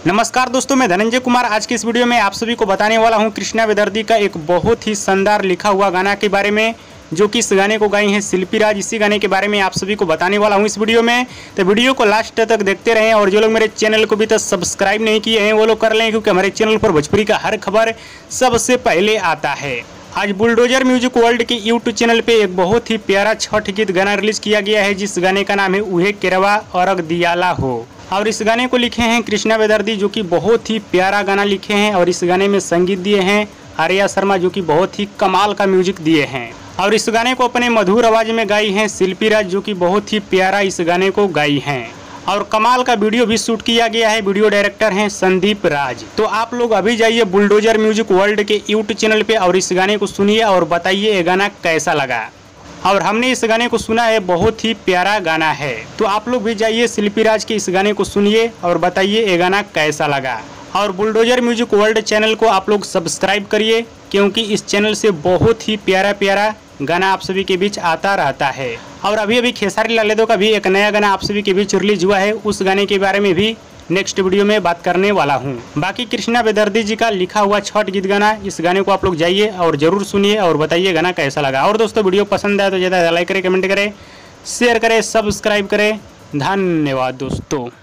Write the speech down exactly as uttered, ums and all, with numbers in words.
नमस्कार दोस्तों, मैं धनंजय कुमार। आज की इस वीडियो में आप सभी को बताने वाला हूं कृष्णा बेदर्दी का एक बहुत ही शानदार लिखा हुआ गाना के बारे में, जो कि इस गाने को गाई हैं शिल्पी राज। इसी गाने के बारे में आप सभी को बताने वाला हूं इस वीडियो में, तो वीडियो को लास्ट तक देखते रहें। और जो लोग मेरे चैनल को भी तक सब्सक्राइब नहीं किए हैं वो लोग कर लें, क्योंकि हमारे चैनल पर भोजपुरी का हर खबर सबसे पहले आता है। आज बुलडोजर म्यूजिक वर्ल्ड के यूट्यूब चैनल पे एक बहुत ही प्यारा छठ गीत गाना रिलीज किया गया है, जिस गाने का नाम है उहे केरवा और दियाला हो। और इस गाने को लिखे हैं कृष्णा बेदर्दी, जो कि बहुत ही प्यारा गाना लिखे हैं। और इस गाने में संगीत दिए हैं आर्या शर्मा, जो कि बहुत ही कमाल का म्यूजिक दिए हैं। और इस गाने को अपने मधुर आवाज में गाई हैं शिल्पी राज, जो कि बहुत ही प्यारा इस गाने को गाई हैं। और कमाल का वीडियो भी शूट किया गया है। वीडियो डायरेक्टर हैं संदीप राज। तो आप लोग अभी जाइए बुलडोजर म्यूजिक वर्ल्ड के यूट्यूब चैनल पे और इस गाने को सुनिए और बताइए ये गाना कैसा लगा। और हमने इस गाने को सुना है, बहुत ही प्यारा गाना है। तो आप लोग भी जाइए शिल्पी राज के इस गाने को सुनिए और बताइए ये गाना कैसा लगा। और बुलडोजर म्यूजिक वर्ल्ड चैनल को आप लोग सब्सक्राइब करिए, क्योंकि इस चैनल से बहुत ही प्यारा प्यारा गाना आप सभी के बीच आता रहता है। और अभी अभी खेसारी लाल यादव का भी एक नया गाना आप सभी के बीच रिलीज हुआ है, उस गाने के बारे में भी नेक्स्ट वीडियो में बात करने वाला हूं। बाकी कृष्णा बेदर्दी जी का लिखा हुआ छठ गीत गाना, इस गाने को आप लोग जाइए और जरूर सुनिए और बताइए गाना कैसा लगा। और दोस्तों, वीडियो पसंद आए तो ज़्यादा लाइक करें, कमेंट करें, शेयर करें, सब्सक्राइब करें। धन्यवाद दोस्तों।